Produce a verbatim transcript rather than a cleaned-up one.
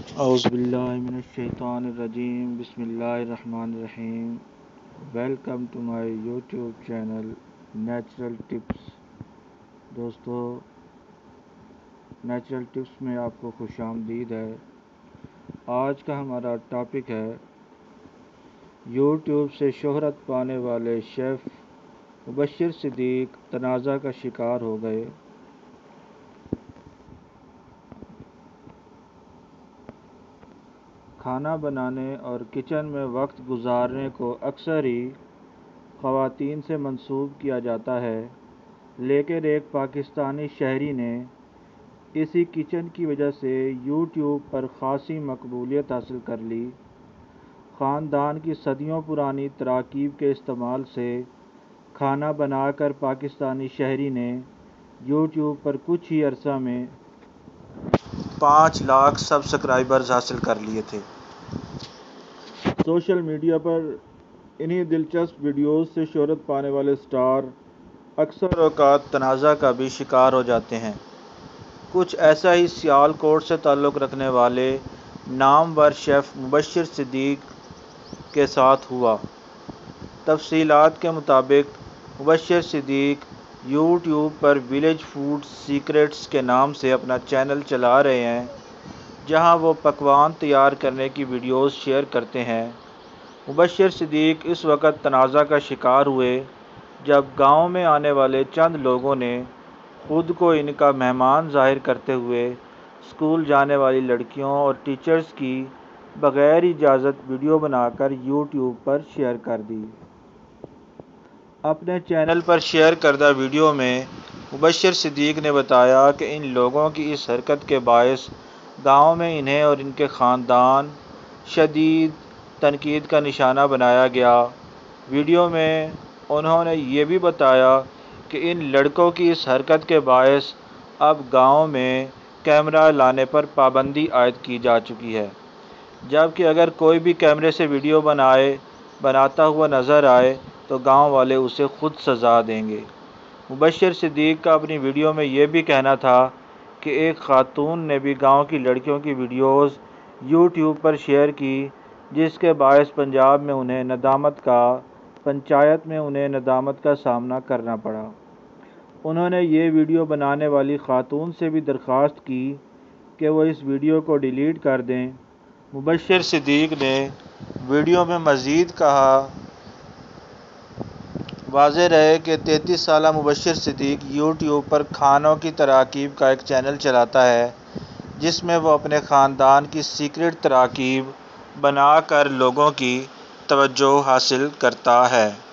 اعوذ باللہ من الشیطان الرجیم بسم اللہ الرحمن الرحیم welcome to my YouTube channel natural tips. دوستو، نیچرل ٹپس میں آپ کو خوش آمدید ہے۔ آج کا ہمارا ٹاپک ہے یوٹیوب سے شہرت پانے والے شیف مبشر صدیق تنازع کا شکار ہو گئے۔ کھانا بنانے اور کچن میں وقت گزارنے کو اکثر ہی خواتین سے منسوب کیا جاتا ہے، لیکن ایک پاکستانی شہری نے اسی کچن کی وجہ سے یوٹیوب پر خاصی مقبولیت حاصل کر لی۔ خاندان کی صدیوں پرانی تراکیب کے استعمال سے کھانا بنا کر پاکستانی شہری نے یوٹیوب پر کچھ ہی عرصہ میں پانچ لاکھ سبسکرائبرز حاصل کر لیے تھے۔ سوشل میڈیا پر انہی دلچسپ ویڈیوز سے شہرت پانے والے سٹار اکثر اوقات تنازع کا بھی شکار ہو جاتے ہیں۔ کچھ ایسا ہی سیال کوٹ سے تعلق رکھنے والے نامور شیف مبشر صدیق کے ساتھ ہوا۔ تفصیلات کے مطابق مبشر صدیق یوٹیوب پر ولیج فوڈ سیکرٹس کے نام سے اپنا چینل چلا رہے ہیں، جہاں وہ پکوان تیار کرنے کی ویڈیوز شیئر کرتے ہیں۔ مبشر صدیق اس وقت تنازع کا شکار ہوئے جب گاؤں میں آنے والے چند لوگوں نے خود کو ان کا مہمان ظاہر کرتے ہوئے اسکول جانے والی لڑکیوں اور ٹیچرز کی بغیر اجازت ویڈیو بنا کر یوٹیوب پر شیئر کر دی۔ اپنے چینل پر شیئر کردہ ویڈیو میں مبشر صدیق نے بتایا کہ ان لوگوں کی اس حرکت کے باعث گاؤں میں انہیں اور ان کے خاندان شدید تنقید کا نشانہ بنایا گیا۔ ویڈیو میں انہوں نے یہ بھی بتایا کہ ان لڑکوں کی اس حرکت کے باعث اب گاؤں میں کیمرہ لانے پر پابندی عائد کی جا چکی ہے، جبکہ اگر کوئی بھی کیمرے سے ویڈیو بنائے بناتا ہوا نظر آئے تو گاؤں والے اسے خود سزا دیں گے۔ مبشر صدیق کا اپنی ویڈیو میں یہ بھی کہنا تھا کہ ایک خاتون نے بھی گاؤں کی لڑکیوں کی ویڈیوز یوٹیوب پر شیئر کی، جس کے باعث پنجاب میں انہیں ندامت کا پنچایت میں انہیں ندامت کا سامنا کرنا پڑا۔ انہوں نے یہ ویڈیو بنانے والی خاتون سے بھی درخواست کی کہ وہ اس ویڈیو کو ڈیلیٹ کر دیں۔ مبشر صدیق نے ویڈیو میں مزید کہا، واضح رہے کہ تینتیس سالہ مبشر صدیق یوٹیوب پر کھانوں کی تراکیب کا ایک چینل چلاتا ہے، جس میں وہ اپنے خاندان کی سیکرٹ تراکیب بنا کر لوگوں کی توجہ حاصل کرتا ہے۔